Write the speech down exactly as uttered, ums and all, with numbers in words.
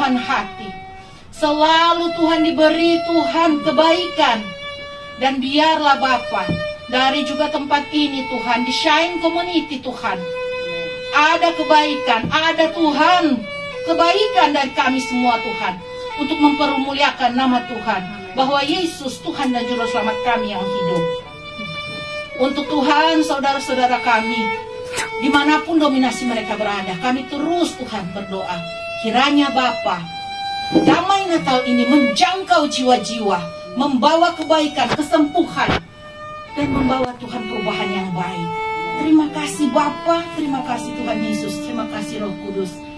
Tuhan hati. Selalu Tuhan diberi Tuhan kebaikan. Dan biarlah Bapa, dari juga tempat ini Tuhan, di Shine Community Tuhan, ada kebaikan, ada Tuhan, kebaikan dari kami semua Tuhan, untuk mempermuliakan nama Tuhan, bahwa Yesus Tuhan dan Juru Selamat kami yang hidup. Untuk Tuhan, saudara-saudara kami, dimanapun dominasi mereka berada, kami terus Tuhan berdoa, kiranya Bapa, damai Natal ini menjangkau jiwa-jiwa, membawa kebaikan, kesembuhan, dan membawa Tuhan perubahan yang baik. Terima kasih Bapa, terima kasih Tuhan Yesus, terima kasih Roh Kudus.